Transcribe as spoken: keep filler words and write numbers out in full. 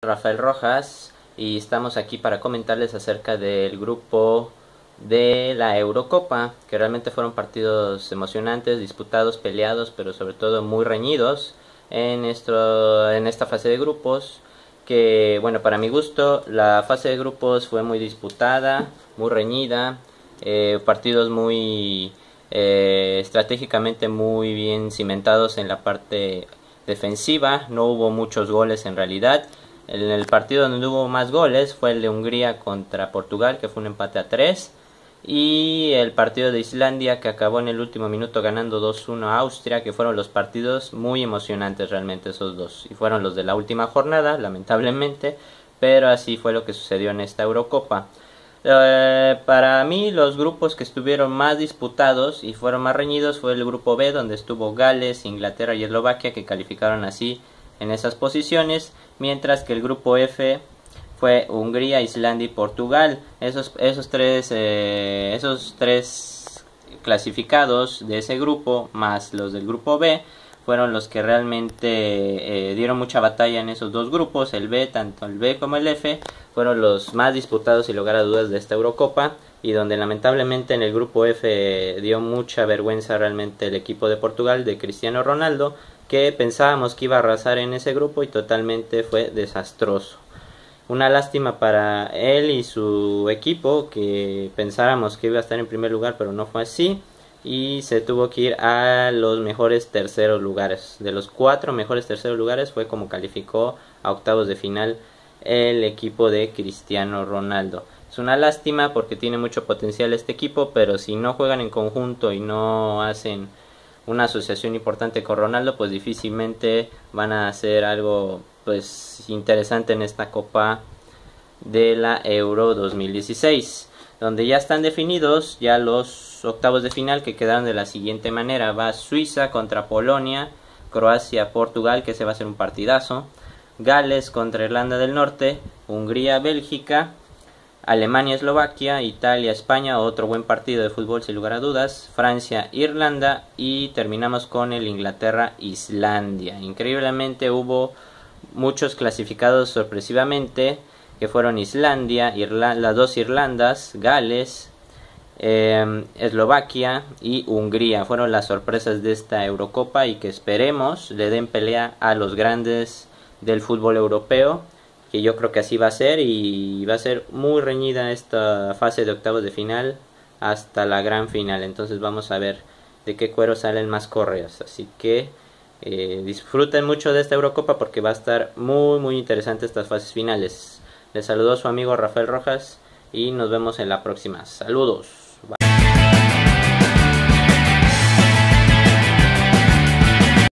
Rafael Rojas y estamos aquí para comentarles acerca del grupo de la Eurocopa, que realmente fueron partidos emocionantes, disputados, peleados, pero sobre todo muy reñidos en, esto, en esta fase de grupos, que bueno, para mi gusto la fase de grupos fue muy disputada, muy reñida, eh, partidos muy eh, estratégicamente muy bien cimentados en la parte defensiva, no hubo muchos goles en realidad. En el partido donde hubo más goles fue el de Hungría contra Portugal, que fue un empate a tres, y el partido de Islandia, que acabó en el último minuto ganando dos uno a Austria, que fueron los partidos muy emocionantes realmente esos dos, y fueron los de la última jornada, lamentablemente, pero así fue lo que sucedió en esta Eurocopa. Eh, para mí los grupos que estuvieron más disputados y fueron más reñidos fue el grupo B, donde estuvo Gales, Inglaterra y Eslovaquia, que calificaron así en esas posiciones, mientras que el grupo F fue Hungría, Islandia y Portugal. Esos, esos, tres, eh, esos tres clasificados de ese grupo, más los del grupo B, fueron los que realmente eh, dieron mucha batalla en esos dos grupos. El B, tanto el B como el F, fueron los más disputados sin lugar a dudas de esta Eurocopa, y donde lamentablemente en el grupo F dio mucha vergüenza realmente el equipo de Portugal de Cristiano Ronaldo, que pensábamos que iba a arrasar en ese grupo y totalmente fue desastroso. Una lástima para él y su equipo, que pensáramos que iba a estar en primer lugar, pero no fue así, y se tuvo que ir a los mejores terceros lugares. De los cuatro mejores terceros lugares fue como calificó a octavos de final el equipo de Cristiano Ronaldo. Es una lástima porque tiene mucho potencial este equipo, pero si no juegan en conjunto y no hacen una asociación importante con Ronaldo, pues difícilmente van a hacer algo pues interesante en esta Copa de la Euro dos mil dieciséis, donde ya están definidos ya los octavos de final, que quedaron de la siguiente manera. Va Suiza contra Polonia, Croacia, Portugal, que se va a hacer un partidazo, Gales contra Irlanda del Norte, Hungría, Bélgica, Alemania, Eslovaquia, Italia, España, otro buen partido de fútbol sin lugar a dudas, Francia, Irlanda, y terminamos con el Inglaterra, Islandia. Increíblemente hubo muchos clasificados sorpresivamente, que fueron Islandia, Irla las dos Irlandas, Gales, eh, Eslovaquia y Hungría. Fueron las sorpresas de esta Eurocopa y que esperemos le den pelea a los grandes del fútbol europeo, que yo creo que así va a ser, y va a ser muy reñida esta fase de octavos de final hasta la gran final. Entonces vamos a ver de qué cuero salen más correos, así que eh, disfruten mucho de esta Eurocopa porque va a estar muy muy interesante estas fases finales. Les saludó su amigo Rafael Rojas y nos vemos en la próxima. Saludos.